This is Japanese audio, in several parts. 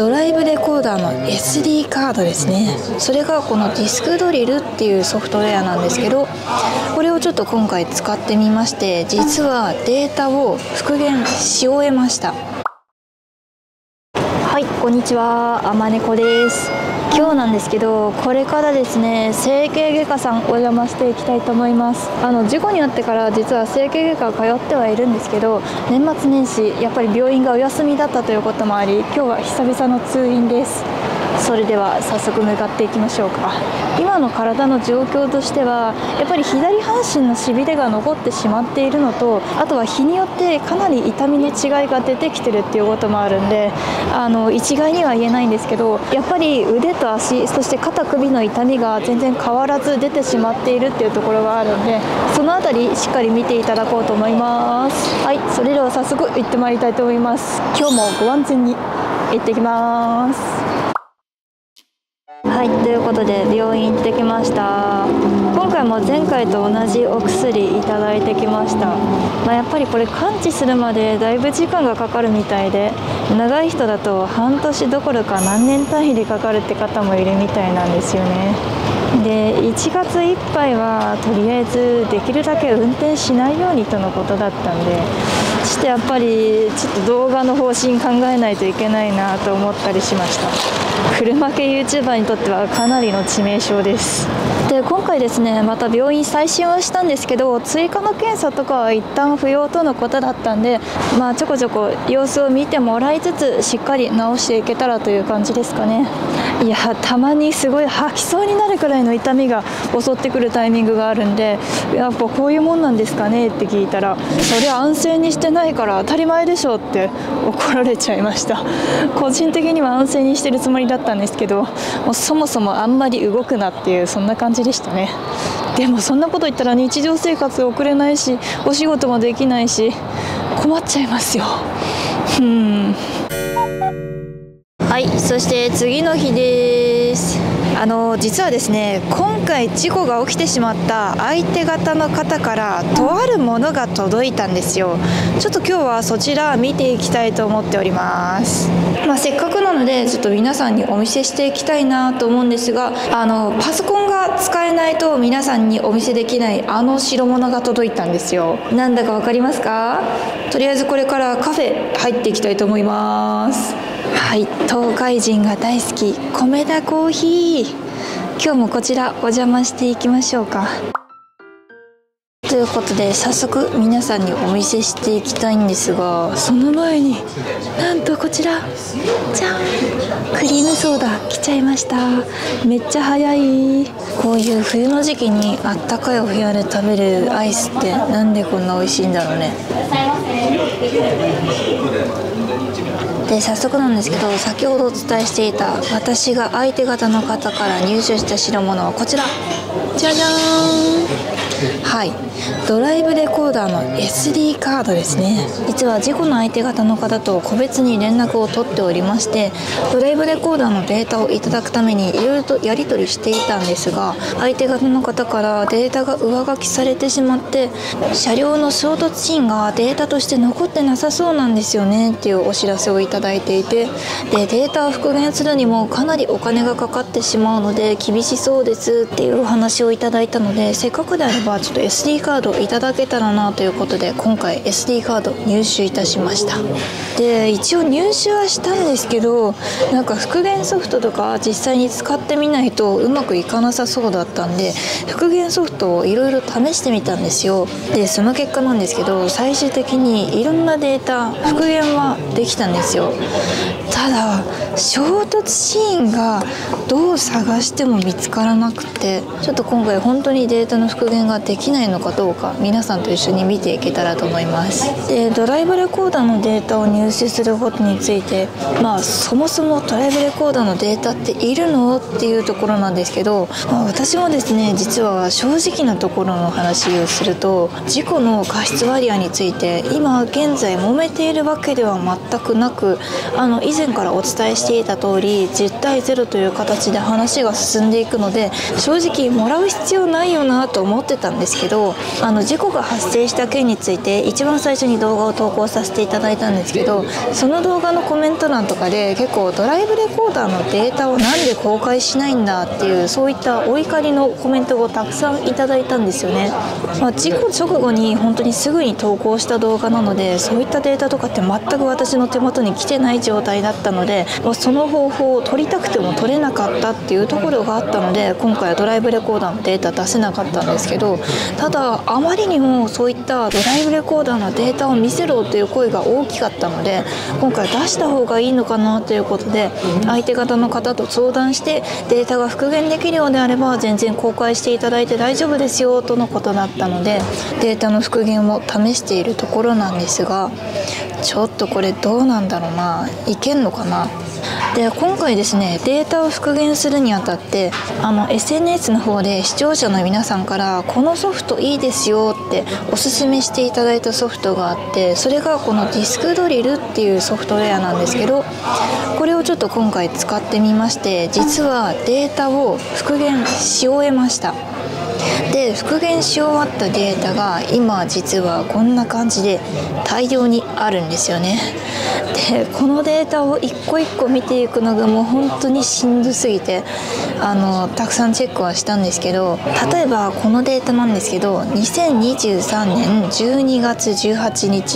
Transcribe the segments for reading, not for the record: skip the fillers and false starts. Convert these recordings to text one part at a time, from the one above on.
ドライブレコーダーの SD カードですね。それがこのディスクドリルっていうソフトウェアなんですけど、これをちょっと今回使ってみまして、実はデータを復元し終えました。はい、こんにちは、あまねこです。今日なんですけど、これからですね、整形外科さんお邪魔していきたいと思います。事故に遭ってから実は整形外科通ってはいるんですけど、年末年始やっぱり病院がお休みだったということもあり、今日は久々の通院です。それでは早速向かっていきましょうか。今の体の状況としてはやっぱり左半身のしびれが残ってしまっているのと、あとは日によってかなり痛みの違いが出てきてるっていうこともあるんで、一概には言えないんですけど、やっぱり腕と足、そして肩首の痛みが全然変わらず出てしまっているっていうところがあるんで、そのあたりしっかり見ていただこうと思います。はい、それでは早速行ってまいりたいと思います。今日もご安全に行ってきます。はい、ということで病院行ってきました。今回も前回と同じお薬いただいてきました。やっぱりこれ完治するまでだいぶ時間がかかるみたいで、長い人だと半年どころか何年単位でかかるって方もいるみたいなんですよね。で、1月いっぱいはとりあえずできるだけ運転しないようにとのことだったんで、そしてやっぱりちょっと動画の方針考えないといけないなと思ったりしました。車系 YouTuber にとってはかなりの致命傷です。で、今回ですね、また病院再診はしたんですけど、追加の検査とかは一旦不要とのことだったんで、ちょこちょこ様子を見てもらいつつしっかり治していけたらという感じですかね。いや、たまにすごい吐きそうになるくらいの痛みが襲ってくるタイミングがあるんで、やっぱこういうもんなんですかねって聞いたら、そりゃ安静にしてないから当たり前でしょって怒られちゃいました。個人的には安静にしてるつもりだったんですけど、もうそもそもあんまり動くなっていう、そんな感じでしたね。でもそんなこと言ったら日常生活送れないし、お仕事もできないし、困っちゃいますよ。はい、そして次の日です。実はですね、今回事故が起きてしまった相手方の方からとあるものが届いたんですよ。ちょっと今日はそちら見ていきたいと思っております。せっかくなのでちょっと皆さんにお見せしていきたいなと思うんですが、パソコンが使えないと皆さんにお見せできない代物が届いたんですよ。なんだかわかりますか？とりあえずこれからカフェ入っていきたいと思います。はい、東海人が大好き米田コーヒー、今日もこちらお邪魔していきましょうか。ということで早速皆さんにお見せしていきたいんですが、その前になんとこちらじゃん、クリームソーダ来ちゃいました。めっちゃ早い。こういう冬の時期にあったかいお部屋で食べるアイスってなんでこんな美味しいんだろうね。で、早速なんですけど、先ほどお伝えしていた私が相手方の方から入手した代物はこちら、じゃじゃーん。はい、ドライブレコーダーの SD カードですね。実は事故の相手方の方と個別に連絡を取っておりまして、ドライブレコーダーのデータをいただくためにいろいろとやり取りしていたんですが、相手方の方からデータが上書きされてしまって、車両の衝突シーンがデータとして残ってなさそうなんですよねっていうお知らせをいただいていて、で、データを復元するにもかなりお金がかかってしまうので厳しそうですっていうお話をいただいたので、せっかくであればちょっと SD カードをいただけたらなということで、今回 SD カード入手いたしました。で、一応入手はしたんですけど、なんか復元ソフトとか実際に使ってみないとうまくいかなさそうだったんで、復元ソフトをいろいろ試してみたんですよ。で、その結果なんですけど、最終的にいろんなデータ復元はできたんですよ。ただ衝突シーンがどう探しても見つからなくて、ちょっと今回本当にデータの復元ができないのかどうか、皆さんと一緒に見ていけたらと思います。で、ドライブレコーダーのデータを入手することについて、そもそもドライブレコーダーのデータっているのっていうところなんですけど、私もですね、実は正直なところの話をすると、事故の過失割合について今現在揉めているわけでは全くなく、以前からお伝えししていた通り10対0という形で話が進んでいくので、正直もらう必要ないよなと思ってたんですけど、事故が発生した件について一番最初に動画を投稿させていただいたんですけど、その動画のコメント欄とかで結構ドライブレコーダーのデータをなんで公開しないんだっていう、そういったお怒りのコメントをたくさんいただいたんですよね。事故直後に本当にすぐに投稿した動画なので、そういったデータとかって全く私の手元に来てない状態だったので、その方法を取りたくても取れなかったっていうところがあったので、今回はドライブレコーダーのデータ出せなかったんですけど、ただあまりにもそういったドライブレコーダーのデータを見せろという声が大きかったので、今回出した方がいいのかなということで、相手方の方と相談してデータが復元できるようであれば全然公開していただいて大丈夫ですよとのことだったので、データの復元を試しているところなんですが、ちょっとこれどうなんだろうな、いけんのかな。で今回ですね、データを復元するにあたってSNS の方で視聴者の皆さんからこのソフトいいですよっておすすめしていただいたソフトがあって、それがこのディスクドリルっていうソフトウェアなんですけど、これをちょっと今回使ってみまして、実はデータを復元し終えました。で復元し終わったデータが今実はこんな感じで大量にあるんですよね。でこのデータを一個一個見ていくのがもう本当にしんどすぎて、たくさんチェックはしたんですけど、例えばこのデータなんですけど、2023年12月18日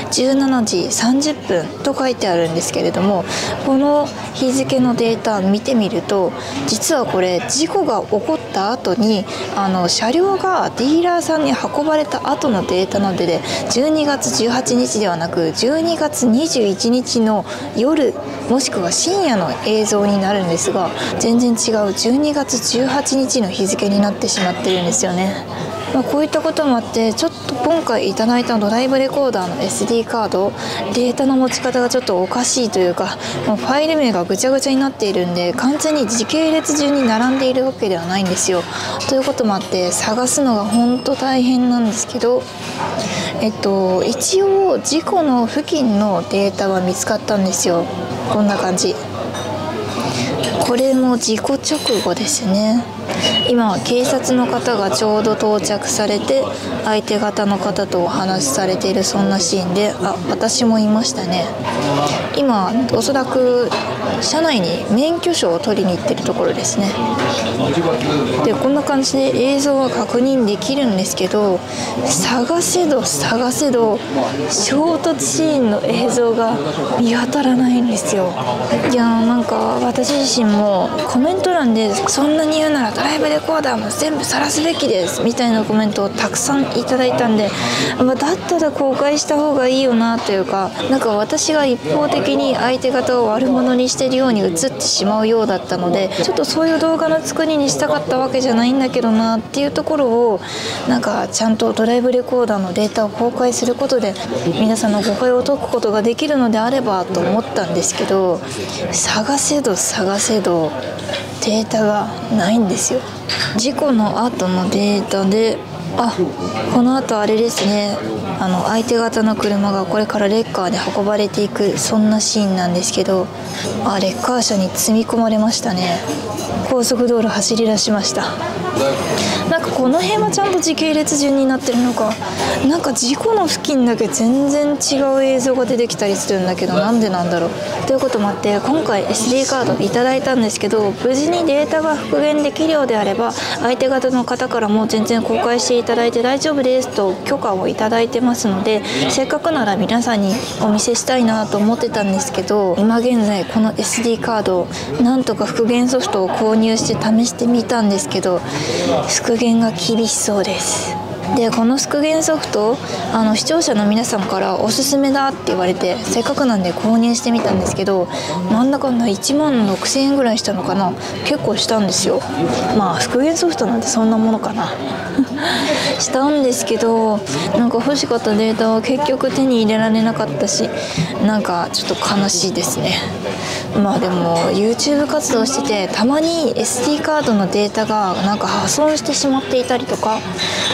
17時30分と書いてあるんですけれども、この日付のデータ見てみると、実はこれ事故が起こった後に車両がディーラーさんに運ばれた後のデータなので、12月18日ではなく12月21日の夜もしくは深夜の映像になるんですが、全然違う12月18日の日付になってしまってるんですよね。こういったこともあって、ちょっと今回いただいたドライブレコーダーの SD カード、データの持ち方がちょっとおかしいというか、もうファイル名がぐちゃぐちゃになっているんで、完全に時系列順に並んでいるわけではないんですよ。ということもあって探すのが本当大変なんですけど、一応事故の付近のデータは見つかったんですよ。こんな感じ。これも事故直後ですね。今警察の方がちょうど到着されて、相手方の方とお話しされているそんなシーンで、私もいましたね。今おそらく車内に免許証を取りに行ってるところですね。でこんな感じで映像は確認できるんですけど、探せど探せど衝突シーンの映像が見当たらないんですよ。いやなんか私自身もコメント欄で、そんなに言うならドライブレコーダーも全部晒すべきですみたいなコメントをたくさんいただいたんで、だったら公開した方がいいよなというか、なんか私が一方的に相手方を悪者にしてるように映ってしまうようだったので、ちょっとそういう動画の作りにしたかったわけじゃないんだけどなっていうところを、なんかちゃんとドライブレコーダーのデータを公開することで皆さんの誤解を解くことができるのであればと思ったんですけど、探せど探せどデータがないんですよ。事故の後のデータで、この後あれですね、相手方の車がこれからレッカーで運ばれていく、そんなシーンなんですけど、レッカー車に積み込まれましたね。高速道路走り出しました。なんかこの辺はちゃんと時系列順になってるのか、なんか事故の付近だけ全然違う映像が出てきたりするんだけど、なんでなんだろうということもあって、今回 SD カードいただいたんですけど、無事にデータが復元できるようであれば相手方の方からも全然公開していただいて大丈夫ですと許可をいただいてますので、せっかくなら皆さんにお見せしたいなと思ってたんですけど、今現在この SD カードなんとか復元ソフトを購入して試してみたんですけど、復元が厳しそうです。でこの復元ソフト、視聴者の皆さんからおすすめだって言われて、せっかくなんで購入してみたんですけど、なんだかんだ1万6000円ぐらいしたのかな、結構したんですよ。復元ソフトなんてそんなものかなしたんですけど、なんか欲しかったデータは結局手に入れられなかったし、なんかちょっと悲しいですね。でも YouTube 活動してて、たまに SD カードのデータがなんか破損してしまっていたりとか、あとは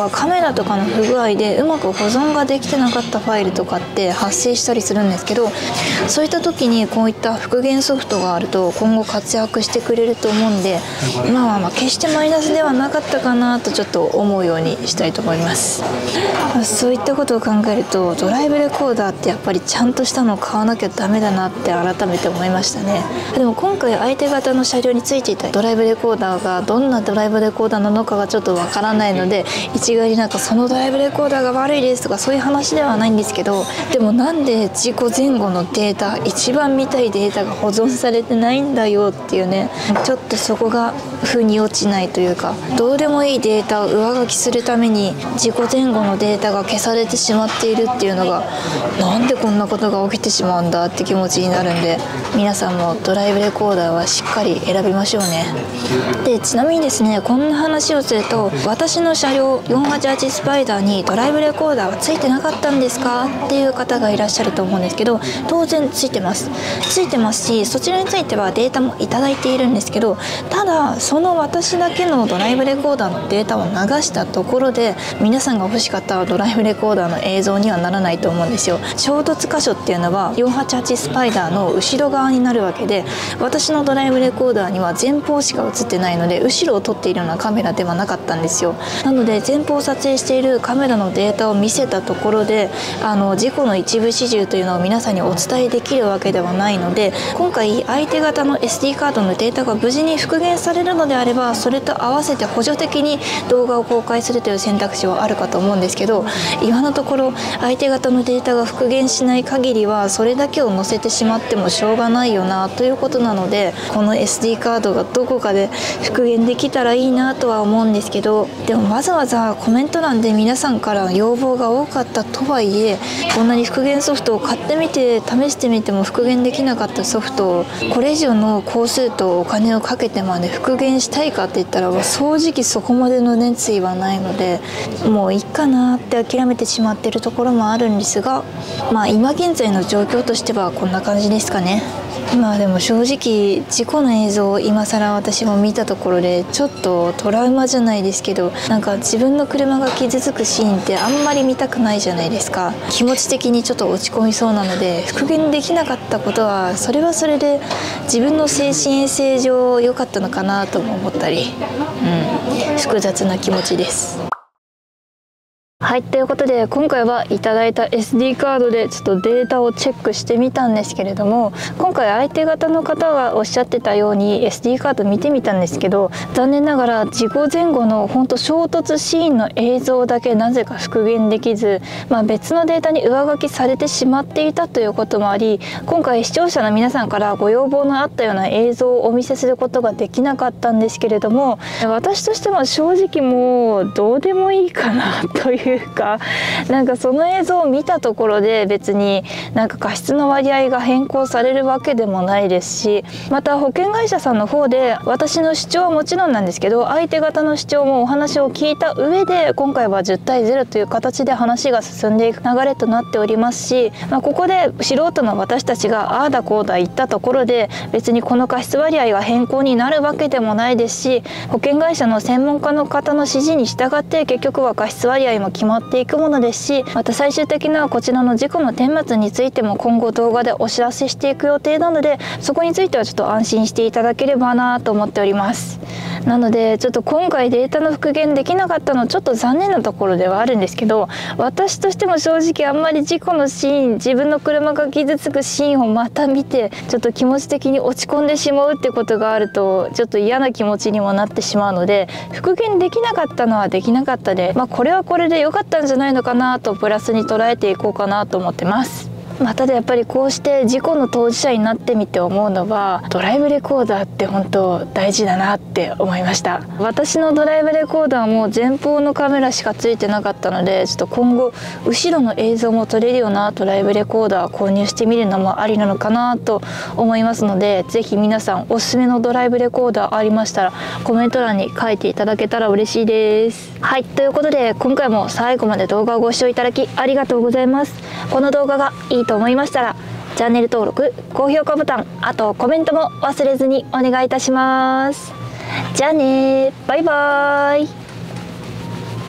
かカメラとかの不具合でうまく保存ができてなかったファイルとかって発生したりするんですけど、そういった時にこういった復元ソフトがあると今後活躍してくれると思うんで、決してマイナスではなかったかなとちょっと思うようにしたいと思います。そういったことを考えるとドライブレコーダーってやっぱりちゃんとしたのを買わなきゃダメだなって改めて思いましたね。でも今回相手方の車両についていたドライブレコーダーがどんなドライブレコーダーなのかがちょっとわからないので、一概になんかそのドライブレコーダーが悪いですとかそういう話ではないんですけど、でもなんで事故前後のデータ、一番見たいデータが保存されてないんだよっていうね、ちょっとそこが腑に落ちないというか、どうでもいいデータを上書きするために事故前後のデータが消されてしまっているっていうのが、なんでこんなことが起きてしまうんだって気持ちになるんで、皆さんもドライブレコーダーはしっかり選びましょうね。でちなみにですね、こんな話をすると、私の車両488スパイダーにドライブレコーダーはついてなかったんですかっていう方がいらっしゃると思うんですけど、当然ついてますし、そちらについてはデータもいただいているんですけど、ただその私だけのドライブレコーダーのデータを流したところで皆さんが欲しかったドライブレコーダーの映像にはならないと思うんですよ。衝突箇所っていうのは488スパイダーの後ろ側になるわけで、私のドライブレコーダーには前方しか映ってないので後ろを撮っているようなカメラではなかったんですよ。なので前方を撮影しているカメラのデータを見せたところで事故の一部始終というのを皆さんにお伝えできるわけではないので、今回相手方の SD カードのデータが無事に復元されるのであれば、それと合わせて補助的に動画を公開するという選択肢はあるかと思うんですけど、今のところ相手方のデータが復元しない限りはそれだけを載せてしまってもしょうがないよなということなので、この SD カードがどこかで復元できたらいいなとは思うんですけど、でもわざわざコメント欄で皆さんから要望が多かったとはいえ、こんなに復元ソフトを買ってみて試してみても復元できなかったソフトをこれ以上の工数とお金をかけてまで復元したいかって言ったら正直そこまでの熱意はないので、もういいかなって諦めてしまっているところもあるんですが、今現在の状況としてはこんな感じですかね。でも正直事故の映像を今更私も見たところでちょっとトラウマじゃないですけど、なんか自分の車が傷つくシーンってあんまり見たくないじゃないですか。気持ち的にちょっと落ち込みそうなので、復元できなかったことはそれはそれで自分の精神衛生上良かったのかなとも思ったり、複雑な気持ちです。はい、ということで今回はいただいた SD カードでちょっとデータをチェックしてみたんですけれども、今回相手方の方がおっしゃってたように SD カード見てみたんですけど、残念ながら事故前後の本当衝突シーンの映像だけなぜか復元できず、別のデータに上書きされてしまっていたということもあり、今回視聴者の皆さんからご要望のあったような映像をお見せすることができなかったんですけれども、私としては正直もうどうでもいいかなというか、なんかその映像を見たところで別になんか過失の割合が変更されるわけでもないですし、また保険会社さんの方で私の主張はもちろんなんですけど、相手方の主張もお話を聞いた上で今回は10対0という形で話が進んでいく流れとなっておりますし、ここで素人の私たちがああだこうだ言ったところで別にこの過失割合が変更になるわけでもないですし、保険会社の専門家の方の指示に従って結局は過失割合も決まっていくものですし、また最終的なこちらの事故の顛末についても今後動画でお知らせしていく予定なので、そこについてはちょっと安心していただければなと思っております。なのでちょっと今回データの復元できなかったのちょっと残念なところではあるんですけど、私としても正直あんまり事故のシーン、自分の車が傷つくシーンをまた見てちょっと気持ち的に落ち込んでしまうってことがあるとちょっと嫌な気持ちにもなってしまうので、復元できなかったのはできなかったで、これはこれで良かったんじゃないのかなとプラスに捉えていこうかなと思ってます。ただやっぱりこうして事故の当事者になってみて思うのは、ドライブレコーダーって本当大事だなって思いました。私のドライブレコーダーも前方のカメラしかついてなかったので、ちょっと今後後ろの映像も撮れるようなドライブレコーダー購入してみるのもありなのかなと思いますので、ぜひ皆さんおすすめのドライブレコーダーありましたらコメント欄に書いていただけたら嬉しいです。はい、ということで今回も最後まで動画をご視聴いただきありがとうございます。この動画がいいと思いましたらチャンネル登録、高評価ボタン、あとコメントも忘れずにお願いいたします。じゃあね、バイバーイ。